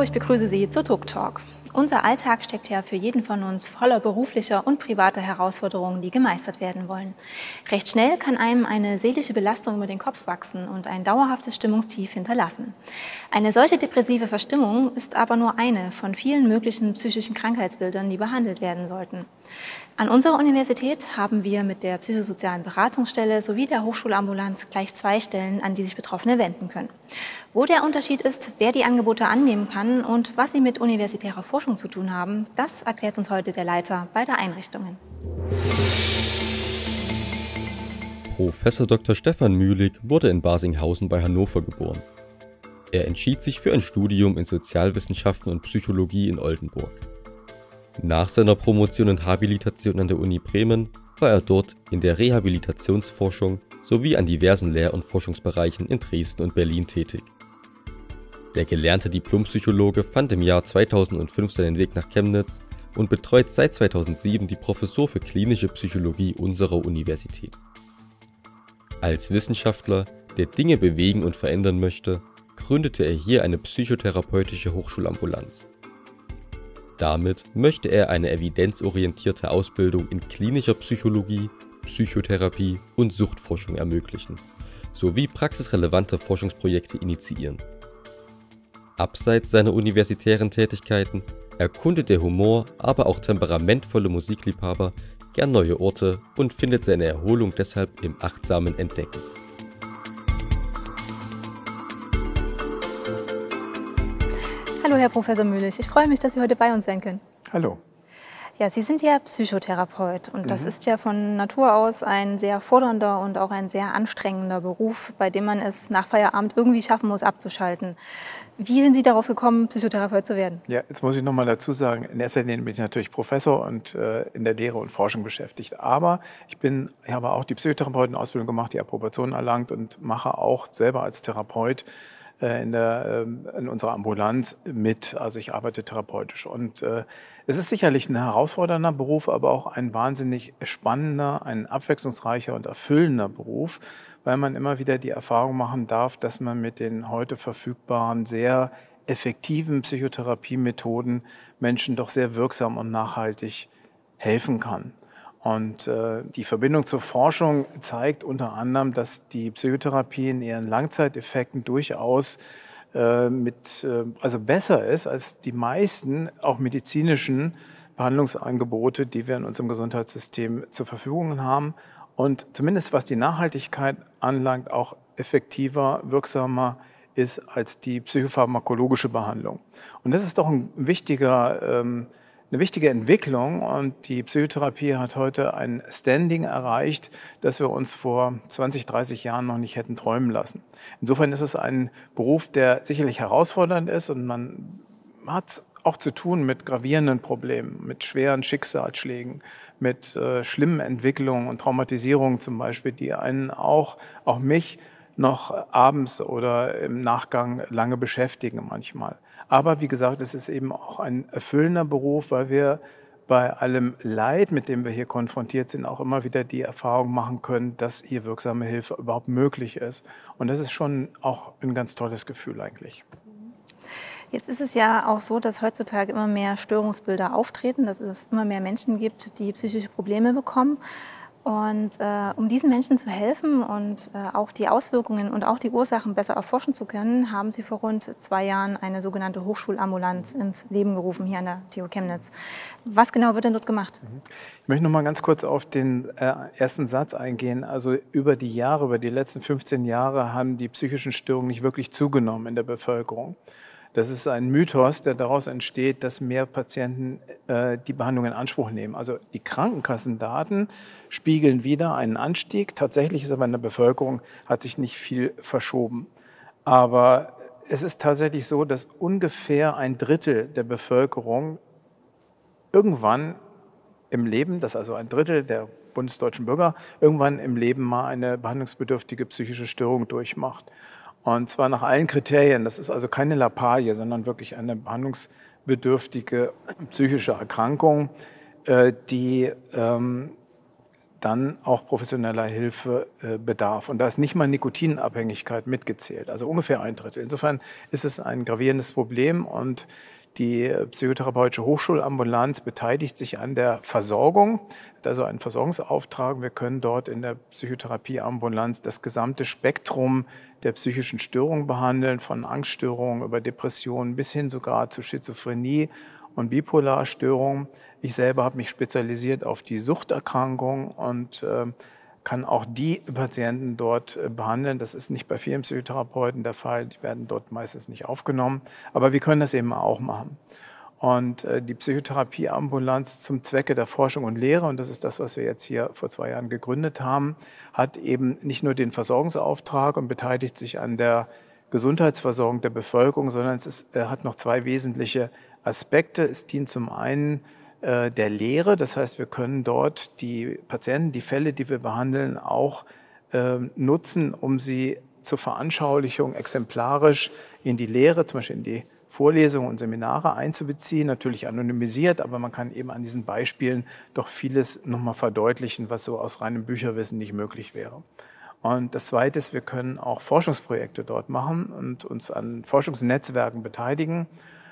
ich begrüße Sie zu Tuk Talk. Unser Alltag steckt ja für jeden von uns voller beruflicher und privater Herausforderungen, die gemeistert werden wollen. Recht schnell kann einem eine seelische Belastung über den Kopf wachsen und ein dauerhaftes Stimmungstief hinterlassen. Eine solche depressive Verstimmung ist aber nur eine von vielen möglichen psychischen Krankheitsbildern, die behandelt werden sollten. An unserer Universität haben wir mit der psychosozialen Beratungsstelle sowie der Hochschulambulanz gleich 2 Stellen, an die sich Betroffene wenden können. Wo der Unterschied ist, wer die Angebote annehmen kann und was sie mit universitärer Forschung zu tun haben, das erklärt uns heute der Leiter beider Einrichtungen. Professor Dr. Stefan Mühlig wurde in Barsinghausen bei Hannover geboren. Er entschied sich für ein Studium in Sozialwissenschaften und Psychologie in Oldenburg. Nach seiner Promotion und Habilitation an der Uni Bremen war er dort in der Rehabilitationsforschung sowie an diversen Lehr- und Forschungsbereichen in Dresden und Berlin tätig. Der gelernte Diplompsychologe fand im Jahr 2005 seinen Weg nach Chemnitz und betreut seit 2007 die Professur für klinische Psychologie unserer Universität. Als Wissenschaftler, der Dinge bewegen und verändern möchte, gründete er hier eine psychotherapeutische Hochschulambulanz. Damit möchte er eine evidenzorientierte Ausbildung in klinischer Psychologie, Psychotherapie und Suchtforschung ermöglichen, sowie praxisrelevante Forschungsprojekte initiieren. Abseits seiner universitären Tätigkeiten erkundet der Humor, aber auch temperamentvolle Musikliebhaber gern neue Orte und findet seine Erholung deshalb im achtsamen Entdecken. Hallo Herr Professor Mühlig, ich freue mich, dass Sie heute bei uns sein können. Hallo. Ja, Sie sind ja Psychotherapeut und das ist ja von Natur aus ein sehr fordernder und auch ein sehr anstrengender Beruf, bei dem man es nach Feierabend irgendwie schaffen muss, abzuschalten. Wie sind Sie darauf gekommen, Psychotherapeut zu werden? Ja, jetzt muss ich noch mal dazu sagen, in erster Linie bin ich natürlich Professor und in der Lehre und Forschung beschäftigt. Aber ich habe auch die Psychotherapeutenausbildung gemacht, die Approbation erlangt und mache auch selber als Therapeut in unserer Ambulanz mit. Also ich arbeite therapeutisch. Und es ist sicherlich ein herausfordernder Beruf, aber auch ein wahnsinnig spannender, ein abwechslungsreicher und erfüllender Beruf, weil man immer wieder die Erfahrung machen darf, dass man mit den heute verfügbaren, sehr effektiven Psychotherapiemethoden Menschen doch sehr wirksam und nachhaltig helfen kann. Und die Verbindung zur Forschung zeigt unter anderem, dass die Psychotherapie in ihren Langzeiteffekten durchaus besser ist als die meisten auch medizinischen Behandlungsangebote, die wir in unserem Gesundheitssystem zur Verfügung haben. Und zumindest was die Nachhaltigkeit anlangt, auch effektiver, wirksamer ist als die psychopharmakologische Behandlung. Und das ist doch eine wichtige Entwicklung, und die Psychotherapie hat heute ein Standing erreicht, das wir uns vor 20, 30 Jahren noch nicht hätten träumen lassen. Insofern ist es ein Beruf, der sicherlich herausfordernd ist, und man hat auch zu tun mit gravierenden Problemen, mit schweren Schicksalsschlägen, mit schlimmen Entwicklungen und Traumatisierungen zum Beispiel, die einen auch mich noch abends oder im Nachgang lange beschäftigen manchmal. Aber wie gesagt, es ist eben auch ein erfüllender Beruf, weil wir bei allem Leid, mit dem wir hier konfrontiert sind, auch immer wieder die Erfahrung machen können, dass hier wirksame Hilfe überhaupt möglich ist. Und das ist schon auch ein ganz tolles Gefühl eigentlich. Jetzt ist es ja auch so, dass heutzutage immer mehr Störungsbilder auftreten, dass es immer mehr Menschen gibt, die psychische Probleme bekommen. Und um diesen Menschen zu helfen und auch die Auswirkungen und auch die Ursachen besser erforschen zu können, haben Sie vor rund 2 Jahren eine sogenannte Hochschulambulanz ins Leben gerufen hier an der TU Chemnitz. Was genau wird denn dort gemacht? Ich möchte noch mal ganz kurz auf den ersten Satz eingehen. Also über die letzten 15 Jahre haben die psychischen Störungen nicht wirklich zugenommen in der Bevölkerung. Das ist ein Mythos, der daraus entsteht, dass mehr Patienten die Behandlung in Anspruch nehmen. Also die Krankenkassendaten spiegeln wieder einen Anstieg. Tatsächlich ist aber in der Bevölkerung hat sich nicht viel verschoben. Aber es ist tatsächlich so, dass ungefähr 1/3 der Bevölkerung irgendwann im Leben, das ist also 1/3 der bundesdeutschen Bürger, irgendwann im Leben mal eine behandlungsbedürftige psychische Störung durchmacht. Und zwar nach allen Kriterien. Das ist also keine Lappalie, sondern wirklich eine behandlungsbedürftige psychische Erkrankung, die dann auch professioneller Hilfe bedarf. Und da ist nicht mal Nikotinabhängigkeit mitgezählt, also ungefähr 1/3. Insofern ist es ein gravierendes Problem und die Psychotherapeutische Hochschulambulanz beteiligt sich an der Versorgung, hat also einen Versorgungsauftrag. Wir können dort in der Psychotherapieambulanz das gesamte Spektrum der psychischen Störungen behandeln, von Angststörungen über Depressionen bis hin sogar zu Schizophrenie und Bipolarstörungen. Ich selber habe mich spezialisiert auf die Suchterkrankung und kann auch die Patienten dort behandeln. Das ist nicht bei vielen Psychotherapeuten der Fall. Die werden dort meistens nicht aufgenommen. Aber wir können das eben auch machen. Und die Psychotherapieambulanz zum Zwecke der Forschung und Lehre, und das ist das, was wir jetzt hier vor 2 Jahren gegründet haben, hat eben nicht nur den Versorgungsauftrag und beteiligt sich an der Gesundheitsversorgung der Bevölkerung, sondern hat noch 2 wesentliche Aspekte. Es dient zum einen der Lehre. Das heißt, wir können dort die Patienten, die Fälle, die wir behandeln, auch nutzen, um sie zur Veranschaulichung exemplarisch in die Lehre, zum Beispiel in die Vorlesungen und Seminare einzubeziehen, natürlich anonymisiert, aber man kann eben an diesen Beispielen doch vieles nochmal verdeutlichen, was so aus reinem Bücherwissen nicht möglich wäre. Und das Zweite ist, wir können auch Forschungsprojekte dort machen und uns an Forschungsnetzwerken beteiligen.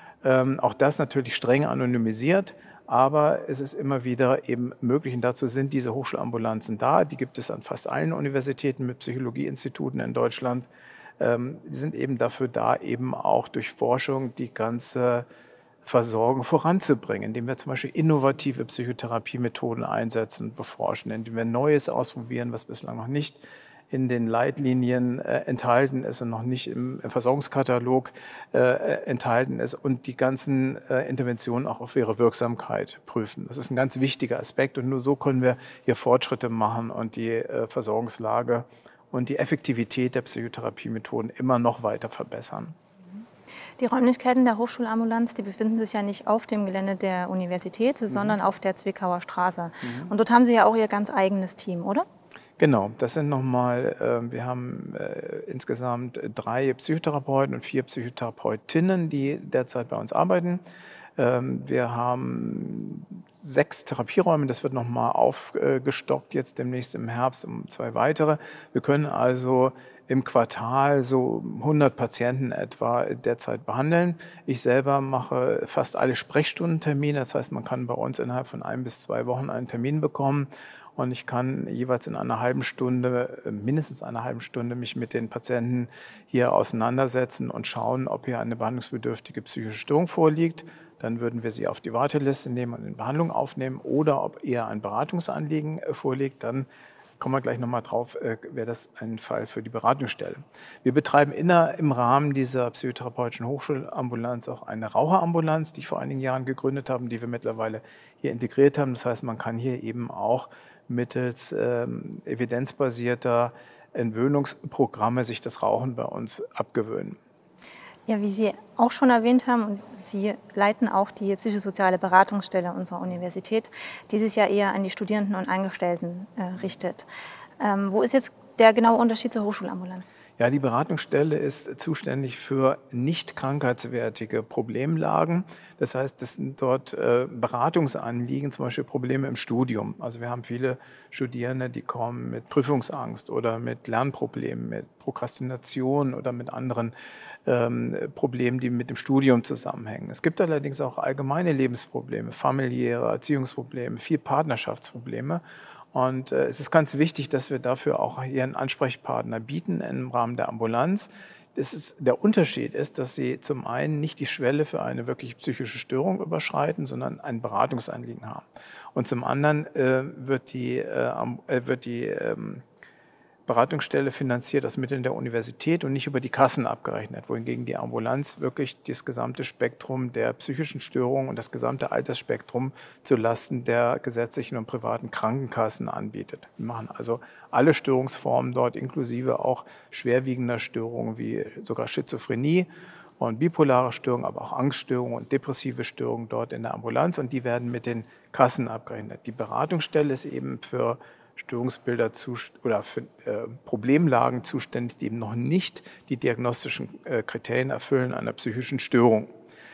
Auch das natürlich streng anonymisiert, aber es ist immer wieder eben möglich, und dazu sind diese Hochschulambulanzen da. Die gibt es an fast allen Universitäten mit Psychologieinstituten in Deutschland. Die sind eben dafür da, eben auch durch Forschung die ganze Versorgung voranzubringen, indem wir zum Beispiel innovative Psychotherapiemethoden einsetzen und beforschen, indem wir Neues ausprobieren, was bislang noch nicht in den Leitlinien enthalten ist und noch nicht im Versorgungskatalog enthalten ist und die ganzen Interventionen auch auf ihre Wirksamkeit prüfen. Das ist ein ganz wichtiger Aspekt und nur so können wir hier Fortschritte machen und die Versorgungslage und die Effektivität der Psychotherapiemethoden immer noch weiter verbessern. Die Räumlichkeiten der Hochschulambulanz, die befinden sich ja nicht auf dem Gelände der Universität, sondern auf der Zwickauer Straße. Und dort haben Sie ja auch Ihr ganz eigenes Team, oder? Genau, das sind nochmal, wir haben insgesamt 3 Psychotherapeuten und 4 Psychotherapeutinnen, die derzeit bei uns arbeiten. Wir haben 6 Therapieräume, das wird nochmal aufgestockt jetzt demnächst im Herbst um 2 weitere. Wir können also im Quartal so 100 Patienten etwa derzeit behandeln. Ich selber mache fast alle Sprechstundentermine, das heißt, man kann bei uns innerhalb von 1 bis 2 Wochen einen Termin bekommen. Und ich kann jeweils in einer halben Stunde, mindestens einer halben Stunde, mich mit den Patienten hier auseinandersetzen und schauen, ob hier eine behandlungsbedürftige psychische Störung vorliegt. Dann würden wir sie auf die Warteliste nehmen und in Behandlung aufnehmen. Oder ob eher ein Beratungsanliegen vorliegt, dann kommen wir gleich nochmal drauf, wäre das ein Fall für die Beratungsstelle. Wir betreiben im Rahmen dieser psychotherapeutischen Hochschulambulanz auch eine Raucherambulanz, die ich vor einigen Jahren gegründet habe, die wir mittlerweile hier integriert haben. Das heißt, man kann hier eben auch mittels evidenzbasierter Entwöhnungsprogramme sich das Rauchen bei uns abgewöhnen. Ja, wie Sie auch schon erwähnt haben, und Sie leiten auch die psychosoziale Beratungsstelle unserer Universität, die sich ja eher an die Studierenden und Angestellten richtet. Wo ist jetzt der genaue Unterschied zur Hochschulambulanz? Ja, die Beratungsstelle ist zuständig für nicht krankheitswertige Problemlagen. Das heißt, das sind dort Beratungsanliegen, zum Beispiel Probleme im Studium. Also wir haben viele Studierende, die kommen mit Prüfungsangst oder mit Lernproblemen, mit Prokrastination oder mit anderen Problemen, die mit dem Studium zusammenhängen. Es gibt allerdings auch allgemeine Lebensprobleme, familiäre Erziehungsprobleme, viel Partnerschaftsprobleme. Und es ist ganz wichtig, dass wir dafür auch hier einen Ansprechpartner bieten im Rahmen der Ambulanz. Der Unterschied ist, dass sie zum einen nicht die Schwelle für eine wirklich psychische Störung überschreiten, sondern ein Beratungsanliegen haben. Und zum anderen wird die Beratungsstelle finanziert aus Mitteln der Universität und nicht über die Kassen abgerechnet, wohingegen die Ambulanz wirklich das gesamte Spektrum der psychischen Störungen und das gesamte Altersspektrum zulasten der gesetzlichen und privaten Krankenkassen anbietet. Wir machen also alle Störungsformen dort, inklusive auch schwerwiegender Störungen wie sogar Schizophrenie und bipolare Störungen, aber auch Angststörungen und depressive Störungen dort in der Ambulanz, und die werden mit den Kassen abgerechnet. Die Beratungsstelle ist eben für Störungsbilder oder für Problemlagen zuständig, die eben noch nicht die diagnostischen Kriterien erfüllen einer psychischen Störung.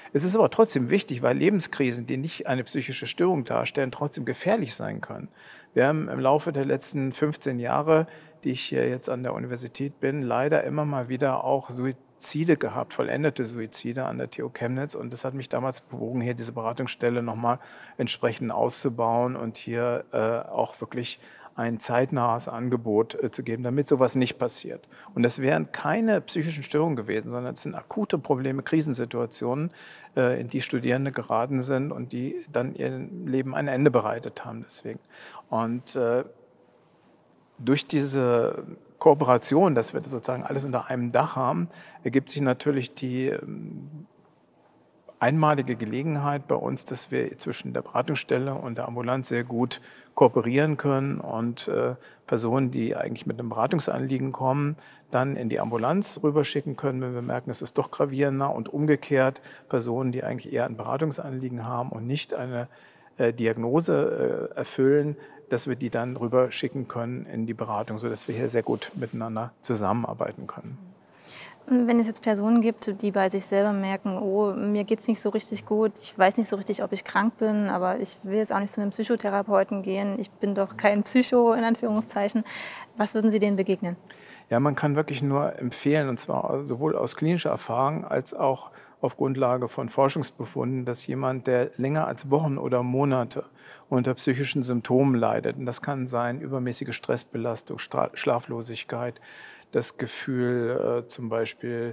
Es ist aber trotzdem wichtig, weil Lebenskrisen, die nicht eine psychische Störung darstellen, trotzdem gefährlich sein können. Wir haben im Laufe der letzten 15 Jahre, die ich hier jetzt an der Universität bin, leider immer mal wieder auch Suizide gehabt, vollendete Suizide an der TU Chemnitz. Und das hat mich damals bewogen, hier diese Beratungsstelle nochmal entsprechend auszubauen und hier auch wirklich ein zeitnahes Angebot zu geben, damit sowas nicht passiert. Und das wären keine psychischen Störungen gewesen, sondern es sind akute Probleme, Krisensituationen, in die Studierende geraten sind und die dann ihrem Leben ein Ende bereitet haben deswegen. Und durch diese Kooperation, dass wir sozusagen alles unter einem Dach haben, ergibt sich natürlich die einmalige Gelegenheit bei uns, dass wir zwischen der Beratungsstelle und der Ambulanz sehr gut kooperieren können und Personen, die eigentlich mit einem Beratungsanliegen kommen, dann in die Ambulanz rüberschicken können, wenn wir merken, es ist doch gravierender, und umgekehrt Personen, die eigentlich eher ein Beratungsanliegen haben und nicht eine Diagnose erfüllen, dass wir die dann rüberschicken können in die Beratung, sodass wir hier sehr gut miteinander zusammenarbeiten können. Wenn es jetzt Personen gibt, die bei sich selber merken, oh, mir geht es nicht so richtig gut, ich weiß nicht so richtig, ob ich krank bin, aber ich will jetzt auch nicht zu einem Psychotherapeuten gehen, ich bin doch kein Psycho, in Anführungszeichen. Was würden Sie denen begegnen? Ja, man kann wirklich nur empfehlen, und zwar sowohl aus klinischer Erfahrung als auch auf Grundlage von Forschungsbefunden, dass jemand, der länger als Wochen oder Monate unter psychischen Symptomen leidet, und das kann sein übermäßige Stressbelastung, Schlaflosigkeit, das Gefühl zum Beispiel,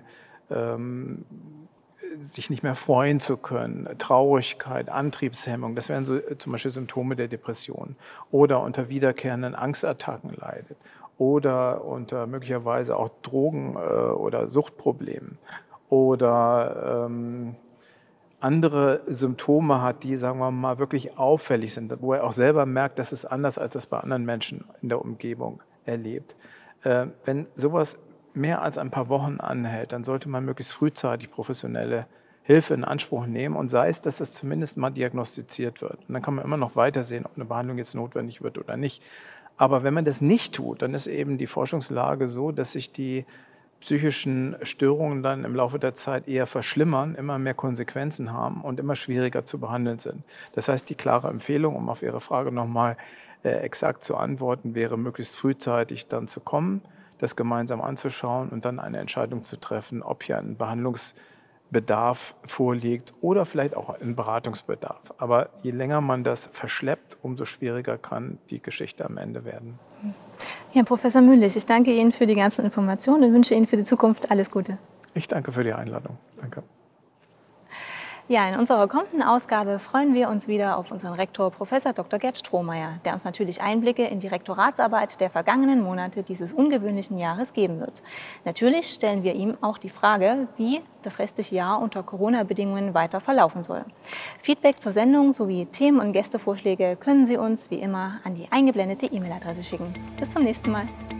sich nicht mehr freuen zu können, Traurigkeit, Antriebshemmung, das wären so zum Beispiel Symptome der Depression, oder unter wiederkehrenden Angstattacken leidet oder unter möglicherweise auch Drogen- oder Suchtproblemen oder andere Symptome hat, die, sagen wir mal, wirklich auffällig sind, wo er auch selber merkt, das ist anders, als es bei anderen Menschen in der Umgebung erlebt. Wenn sowas mehr als ein paar Wochen anhält, dann sollte man möglichst frühzeitig professionelle Hilfe in Anspruch nehmen, und sei es, dass das zumindest mal diagnostiziert wird. Und dann kann man immer noch weitersehen, ob eine Behandlung jetzt notwendig wird oder nicht. Aber wenn man das nicht tut, dann ist eben die Forschungslage so, dass sich die psychischen Störungen dann im Laufe der Zeit eher verschlimmern, immer mehr Konsequenzen haben und immer schwieriger zu behandeln sind. Das heißt, die klare Empfehlung, um auf Ihre Frage nochmal exakt zu antworten, wäre, möglichst frühzeitig dann zu kommen, das gemeinsam anzuschauen und dann eine Entscheidung zu treffen, ob hier ein Behandlungsbedarf vorliegt oder vielleicht auch ein Beratungsbedarf. Aber je länger man das verschleppt, umso schwieriger kann die Geschichte am Ende werden. Herr Professor Mühlich, ich danke Ihnen für die ganzen Informationen und wünsche Ihnen für die Zukunft alles Gute. Ich danke für die Einladung. Danke. Ja, in unserer kommenden Ausgabe freuen wir uns wieder auf unseren Rektor Prof. Dr. Gerd Strohmeier, der uns natürlich Einblicke in die Rektoratsarbeit der vergangenen Monate dieses ungewöhnlichen Jahres geben wird. Natürlich stellen wir ihm auch die Frage, wie das restliche Jahr unter Corona-Bedingungen weiter verlaufen soll. Feedback zur Sendung sowie Themen- und Gästevorschläge können Sie uns wie immer an die eingeblendete E-Mail-Adresse schicken. Bis zum nächsten Mal.